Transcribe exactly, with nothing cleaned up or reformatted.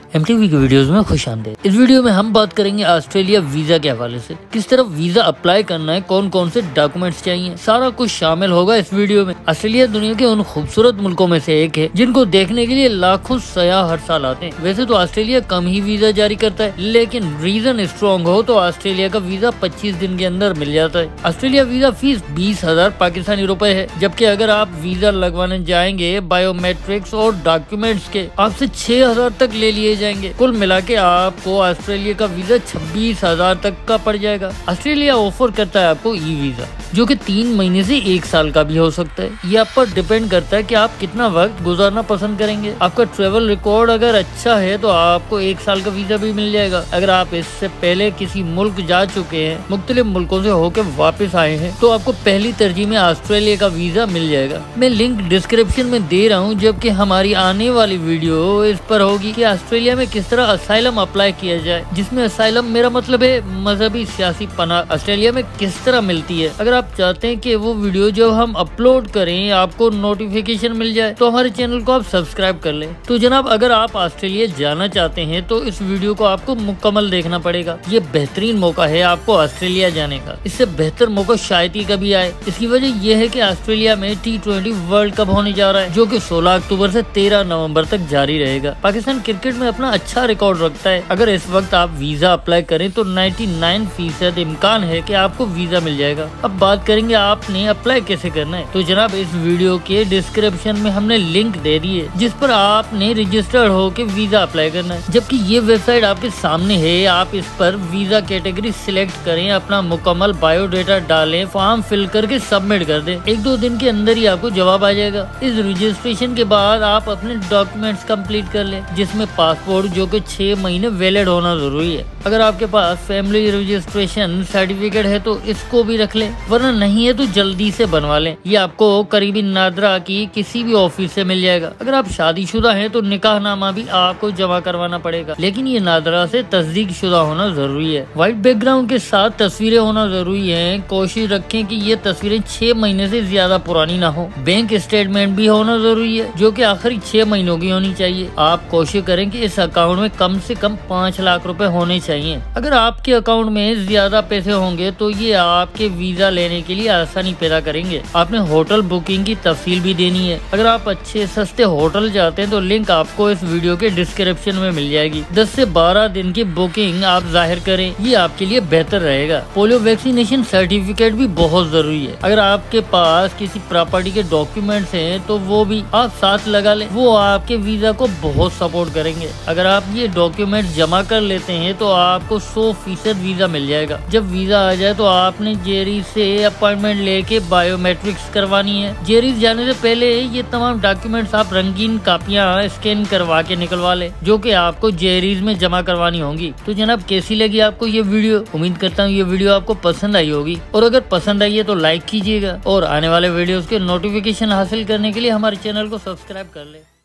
MTV की videos में खुश आमदीद। इस वीडियो में हम बात करेंगे ऑस्ट्रेलिया वीजा के हवाले से, किस तरह वीजा अप्लाई करना है, कौन कौन से डॉक्यूमेंट्स चाहिए, सारा कुछ शामिल होगा इस वीडियो में। ऑस्ट्रेलिया दुनिया के उन खूबसूरत मुल्कों में से एक है जिनको देखने के लिए लाखों सयाह हर साल आते हैं। वैसे तो ऑस्ट्रेलिया कम ही वीजा जारी करता है, लेकिन रीजन स्ट्रॉन्ग हो तो ऑस्ट्रेलिया का वीजा पच्चीस दिन के अंदर मिल जाता है। ऑस्ट्रेलिया वीजा फीस बीस हजार पाकिस्तानी रुपए है, जबकि अगर आप वीजा लगवाने जाएंगे बायोमेट्रिक्स और डॉक्यूमेंट्स के आपसे छह हजार तक ले लिए जाएंगे। कुल मिला के आपको ऑस्ट्रेलिया का वीजा छब्बीस हजार तक का पड़ जाएगा। ऑस्ट्रेलिया ऑफर करता है आपको ई वीजा, जो कि तीन महीने से एक साल का भी हो सकता है। ये आप पर डिपेंड करता है कि आप कितना वक्त गुजारना पसंद करेंगे। आपका ट्रेवल रिकॉर्ड अगर अच्छा है तो आपको एक साल का वीजा भी मिल जाएगा। अगर आप इससे पहले किसी मुल्क जा चुके हैं, मुख्तलिफ मुल्कों से होकर वापस आए हैं, तो आपको पहली तरजीह में ऑस्ट्रेलिया का वीजा मिल जाएगा। मैं लिंक डिस्क्रिप्शन में दे रहा हूँ, जबकि हमारी आने वाली वीडियो इस पर होगी कि ऑस्ट्रेलिया में किस तरह असाइलम अप्लाई किया जाए, जिसमें असाइलम मेरा मतलब है मजहबी सियासी पनाह ऑस्ट्रेलिया में किस तरह मिलती है। अगर आप चाहते हैं कि वो वीडियो जब हम अपलोड करें आपको नोटिफिकेशन मिल जाए, तो हमारे चैनल को आप सब्सक्राइब कर लें। तो जनाब, अगर आप ऑस्ट्रेलिया जाना चाहते हैं तो इस वीडियो को आपको मुकम्मल देखना पड़ेगा। ये बेहतरीन मौका है आपको ऑस्ट्रेलिया जाने का, इससे बेहतर मौका शायद ही कभी आए। इसकी वजह यह है कि ऑस्ट्रेलिया में टी ट्वेंटी वर्ल्ड कप होने जा रहा है, जो कि सोलह अक्टूबर से तेरह नवंबर तक जारी रहेगा। पाकिस्तान क्रिकेट में अपना अच्छा रिकॉर्ड रखता है। अगर इस वक्त आप वीजा अप्लाई करें तो निन्यानवे फीसद इम्कान है कि आपको वीजा मिल जाएगा। अब बात करेंगे आपने अप्लाई कैसे करना है। तो जनाब, इस वीडियो के डिस्क्रिप्शन में हमने लिंक दे दी है, जिस पर आपने रजिस्टर्ड होकर वीजा अप्लाई करना है। जबकि ये वेबसाइट आपके सामने है, आप इस पर वीजा कैटेगरी सिलेक्ट करें, अपना मुकम्मल बायोडाटा डालें, फॉर्म फिल करके सबमिट कर दें। एक दो दिन के अंदर ही आपको जवाब आ जाएगा। इस रजिस्ट्रेशन के बाद आप अपने डॉक्यूमेंट्स कंप्लीट कर लें, जिसमें पासपोर्ट जो कि छह महीने वैलिड होना जरूरी है। अगर आपके पास फैमिली रजिस्ट्रेशन सर्टिफिकेट है तो इसको भी रख लें, वरना नहीं है तो जल्दी से बनवा लें। ये आपको करीबी नादरा की किसी भी ऑफिस से मिल जाएगा। अगर आप शादीशुदा हैं तो निकाहनामा भी आपको जमा करवाना पड़ेगा, लेकिन ये नादरा से तस्दीक शुदा होना जरूरी है। व्हाइट बैकग्राउंड के साथ तस्वीरें होना जरूरी है। कोशिश रखें कि ये तस्वीरें छह महीने से ज्यादा पुरानी ना हो। बैंक स्टेटमेंट भी होना जरूरी है, जो कि आखिरी छह महीनों की होनी चाहिए। आप कोशिश करें कि इस अकाउंट में कम से कम पाँच लाख रुपए होने चाहिए। अगर आपके अकाउंट में ज्यादा पैसे होंगे तो ये आपके वीजा लेने के लिए आसानी पैदा करेंगे। आपने होटल बुकिंग की तफसील भी देनी है। अगर आप अच्छे सस्ते होटल चाहते हैं तो लिंक आपको इस वीडियो के डिस्क्रिप्शन में मिल जाएगी। दस से बारह दिन की बुकिंग आप जाहिर करें, ये आपके लिए बेहतर रहेगा। पोलियो वैक्सीनेशन सर्टिफिकेट भी बहुत जरूरी है। अगर आपके पास किसी प्रॉपर्टी के डॉक्यूमेंट्स हैं तो वो भी आप साथ लगा लें, वो आपके वीजा को बहुत सपोर्ट करेंगे। अगर आप ये डॉक्यूमेंट जमा कर लेते हैं तो आपको सौ फीसद वीजा मिल जाएगा। जब वीजा आ जाए तो आपने जेरी से अपॉइंटमेंट लेके बायोमेट्रिक्स करवानी है। जेरी जाने से पहले ये तमाम डॉक्यूमेंट्स आप रंगीन कापियां स्कैन करवा के निकलवा ले, जो कि आपको जेरीज में जमा करवानी होंगी। तो जनाब, कैसी लगी आपको ये वीडियो? उम्मीद करता हूँ ये वीडियो आपको पसंद आई होगी, और अगर पसंद आई है तो लाइक कीजिएगा, और आने वाले वीडियोस के नोटिफिकेशन हासिल करने के लिए हमारे चैनल को सब्सक्राइब कर ले।